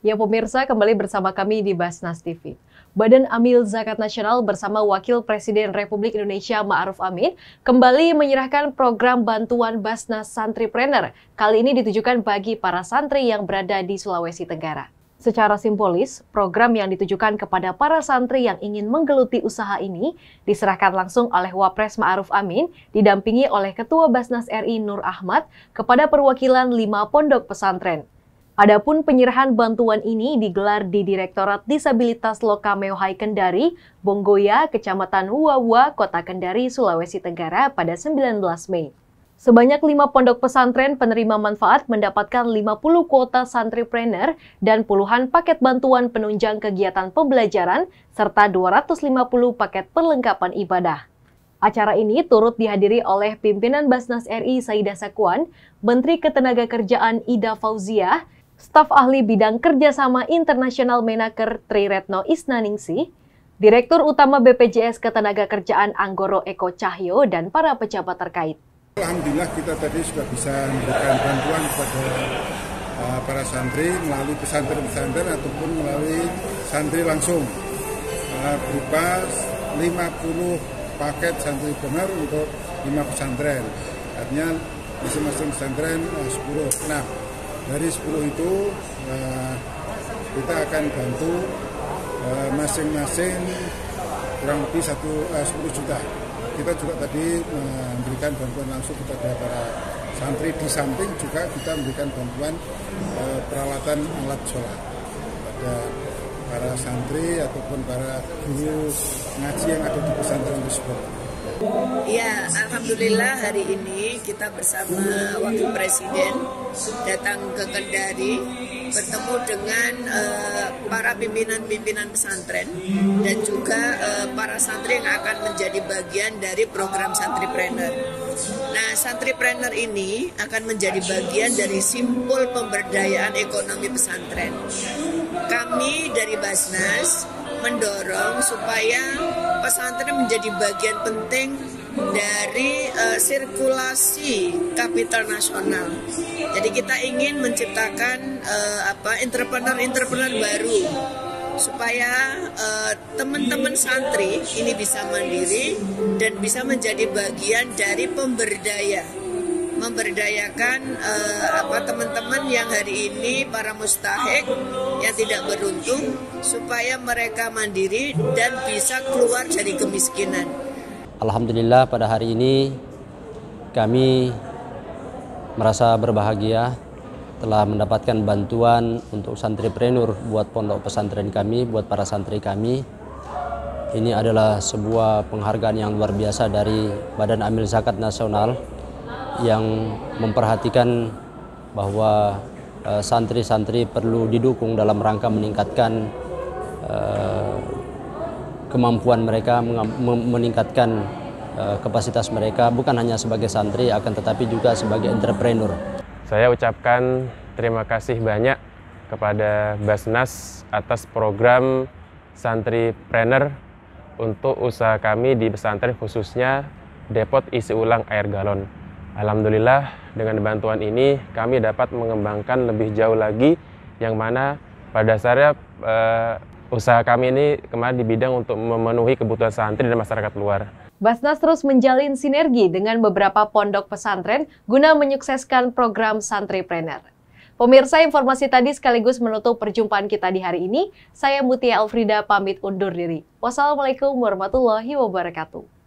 Ya pemirsa, kembali bersama kami di Basnas TV. Badan Amil Zakat Nasional bersama Wakil Presiden Republik Indonesia Ma'ruf Amin kembali menyerahkan program bantuan Basnas Santripreneur. Kali ini ditujukan bagi para santri yang berada di Sulawesi Tenggara. Secara simbolis, program yang ditujukan kepada para santri yang ingin menggeluti usaha ini diserahkan langsung oleh Wapres Ma'ruf Amin didampingi oleh Ketua Basnas RI Nur Ahmad kepada perwakilan 5 pondok pesantren. Adapun penyerahan bantuan ini digelar di Direktorat Disabilitas Lokameo Hai Kendari, Bonggoya, Kecamatan Huawa, Kota Kendari, Sulawesi Tenggara pada 19 Mei. Sebanyak 5 pondok pesantren penerima manfaat mendapatkan 50 kuota santripreneur dan puluhan paket bantuan penunjang kegiatan pembelajaran serta 250 paket perlengkapan ibadah. Acara ini turut dihadiri oleh pimpinan Basnas RI Saidah Sakwan, Menteri Ketenagakerjaan Ida Fauziah, Staf Ahli Bidang Kerjasama Internasional Menaker Tri Retno Isnaningsih, Direktur Utama BPJS Ketenagakerjaan Anggoro Eko Cahyo, dan para pejabat terkait. Alhamdulillah kita tadi sudah bisa memberikan bantuan kepada para santri melalui pesantren-pesantren ataupun melalui santri langsung berupa 50 paket santripreneur untuk 5 pesantren. Artinya masing-masing pesantren 10. Nah, dari 10 itu kita akan bantu masing-masing kurang lebih 10 juta. Kita juga tadi memberikan bantuan langsung kepada para santri, di samping juga kita memberikan bantuan peralatan alat sholat pada para santri ataupun para guru ngaji yang ada di pesantren tersebut. Ya, alhamdulillah hari ini kita bersama Wakil Presiden datang ke Kendari bertemu dengan para pimpinan-pimpinan pesantren dan juga para santri yang akan menjadi bagian dari program Santripreneur. Nah, Santripreneur ini akan menjadi bagian dari simpul pemberdayaan ekonomi pesantren. Kami dari Basnas mendorong supaya pesantren menjadi bagian penting dari sirkulasi kapital nasional. Jadi kita ingin menciptakan entrepreneur baru supaya teman-teman santri ini bisa mandiri dan bisa menjadi bagian dari memberdayakan teman-teman yang hari ini para mustahik yang tidak beruntung supaya mereka mandiri dan bisa keluar dari kemiskinan. Alhamdulillah pada hari ini kami merasa berbahagia telah mendapatkan bantuan untuk santripreneur buat pondok pesantren kami, buat para santri kami. Ini adalah sebuah penghargaan yang luar biasa dari Badan Amil Zakat Nasional yang memperhatikan bahwa santri-santri perlu didukung dalam rangka meningkatkan kemampuan mereka, meningkatkan kapasitas mereka, bukan hanya sebagai santri akan tetapi juga sebagai entrepreneur. Saya ucapkan terima kasih banyak kepada Basnas atas program Santripreneur untuk usaha kami di pesantren, khususnya depot isi ulang air galon. Alhamdulillah dengan bantuan ini kami dapat mengembangkan lebih jauh lagi, yang mana pada dasarnya usaha kami ini kemarin di bidang untuk memenuhi kebutuhan santri dan masyarakat luar. Basnas terus menjalin sinergi dengan beberapa pondok pesantren guna menyukseskan program Santripreneur. Pemirsa, informasi tadi sekaligus menutup perjumpaan kita di hari ini. Saya Mutia Elfrida pamit undur diri. Wassalamualaikum warahmatullahi wabarakatuh.